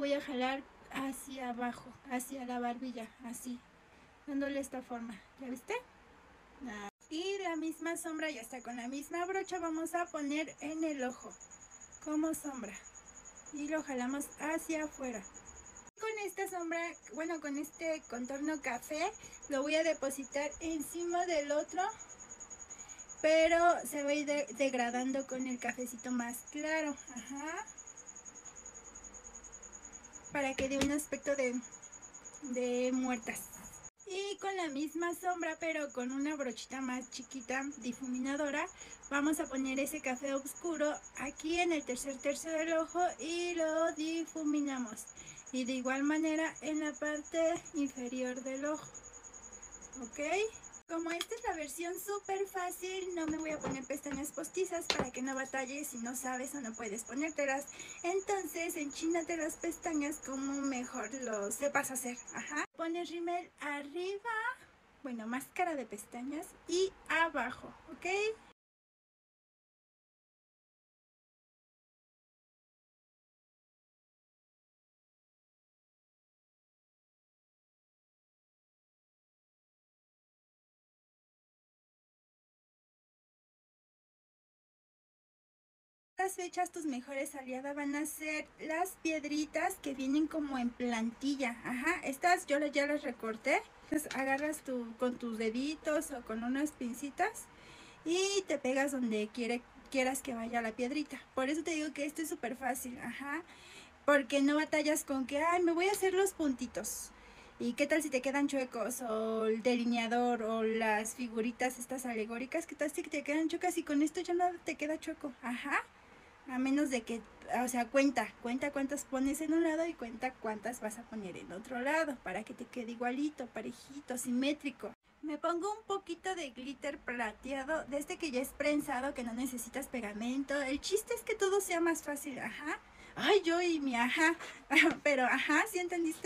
voy a jalar hacia abajo, hacia la barbilla, así, dándole esta forma. ¿Ya viste? Y la misma sombra, ya está, con la misma brocha vamos a poner en el ojo como sombra y lo jalamos hacia afuera. Con esta sombra, bueno, con este contorno café lo voy a depositar encima del otro, pero se va a ir degradando con el cafecito más claro. Ajá. Para que dé un aspecto de muertas. Y con la misma sombra, pero con una brochita más chiquita, difuminadora, vamos a poner ese café oscuro aquí en el tercer tercio del ojo y lo difuminamos. Y de igual manera en la parte inferior del ojo. ¿Ok? Como esta es la versión súper fácil, no me voy a poner pestañas postizas para que no batalles si no sabes o no puedes ponértelas. Entonces, enchínate las pestañas como mejor lo sepas hacer. Ajá. Pones rímel arriba, bueno, máscara de pestañas y abajo, ¿ok? Las fechas tus mejores aliadas van a ser las piedritas que vienen como en plantilla. Ajá, estas yo ya las recorté. Entonces agarras con tus deditos o con unas pincitas y te pegas donde quieras que vaya la piedrita. Por eso te digo que esto es súper fácil. Ajá, porque no batallas con que, ay, me voy a hacer los puntitos. ¿Y qué tal si te quedan chuecos? O el delineador o las figuritas estas alegóricas, ¿qué tal si te quedan chuecas? Y con esto ya no te queda chueco. Ajá. A menos de que, o sea, cuenta cuántas pones en un lado y cuenta cuántas vas a poner en otro lado para que te quede igualito, parejito, simétrico. Me pongo un poquito de glitter plateado, de este que ya es prensado, que no necesitas pegamento. El chiste es que todo sea más fácil, ajá. Ay, yo y mi ajá, pero ajá, ¿sí entendiste?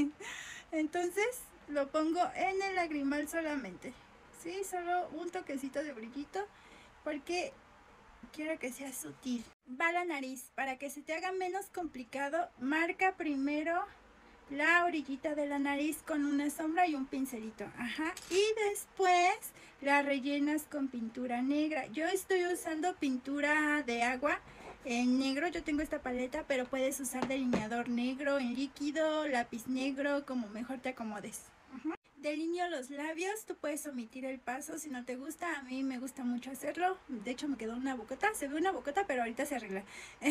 Entonces lo pongo en el lagrimal solamente, ¿sí? Solo un toquecito de brillito, porque quiero que sea sutil. Va la nariz. Para que se te haga menos complicado, marca primero la orillita de la nariz con una sombra y un pincelito. Ajá. Y después la rellenas con pintura negra. Yo estoy usando pintura de agua en negro. Yo tengo esta paleta, pero puedes usar delineador negro en líquido, lápiz negro, como mejor te acomodes. Ajá. Delineo los labios, tú puedes omitir el paso si no te gusta, a mí me gusta mucho hacerlo, de hecho me quedó una bocota, se ve una bocota pero ahorita se arregla.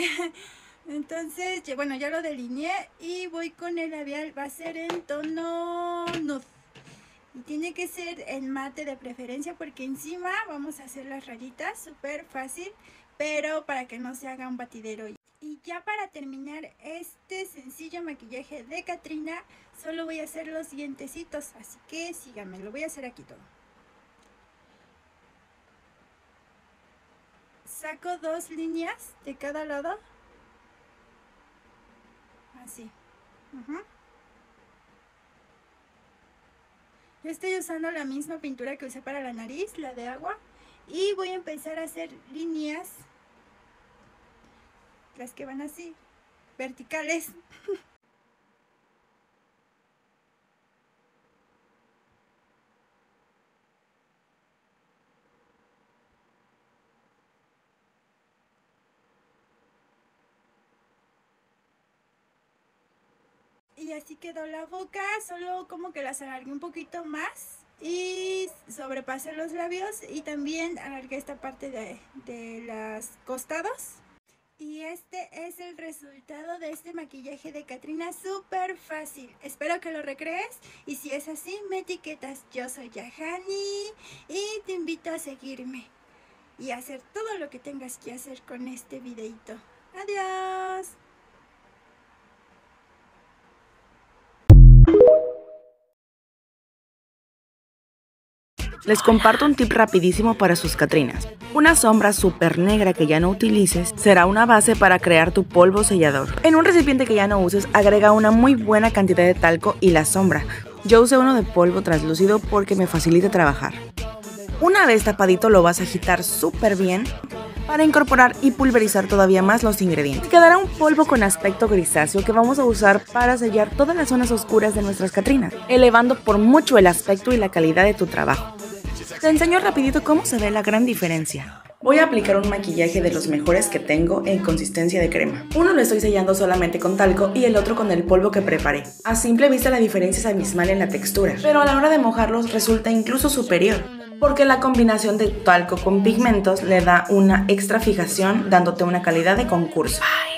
Entonces, bueno, ya lo delineé y voy con el labial, va a ser en tono nude. Y tiene que ser en mate de preferencia porque encima vamos a hacer las rayitas, súper fácil, pero para que no se haga un batidero. Y ya para terminar este sencillo maquillaje de Catrina, solo voy a hacer los dientecitos, así que síganme, lo voy a hacer aquí todo. Saco 2 líneas de cada lado, así. Yo estoy usando la misma pintura que usé para la nariz, la de agua, y voy a empezar a hacer líneas, las que van así, verticales. Y así quedó la boca, solo como que las alargué un poquito más y sobrepasé los labios y también alargué esta parte de los costados. Y este es el resultado de este maquillaje de Catrina, súper fácil. Espero que lo recrees y si es así me etiquetas. Yo soy Yahani y te invito a seguirme y a hacer todo lo que tengas que hacer con este videito. Adiós. Les comparto un tip rapidísimo para sus Catrinas. Una sombra súper negra que ya no utilices será una base para crear tu polvo sellador. En un recipiente que ya no uses, agrega una muy buena cantidad de talco y la sombra. Yo usé uno de polvo translúcido porque me facilita trabajar. Una vez tapadito lo vas a agitar súper bien para incorporar y pulverizar todavía más los ingredientes. Quedará un polvo con aspecto grisáceo que vamos a usar para sellar todas las zonas oscuras de nuestras Catrinas, elevando por mucho el aspecto y la calidad de tu trabajo. Te enseño rapidito cómo se ve la gran diferencia. Voy a aplicar un maquillaje de los mejores que tengo en consistencia de crema. Uno lo estoy sellando solamente con talco y el otro con el polvo que preparé. A simple vista la diferencia es abismal en la textura, pero a la hora de mojarlos resulta incluso superior, porque la combinación de talco con pigmentos le da una extra fijación, dándote una calidad de concurso.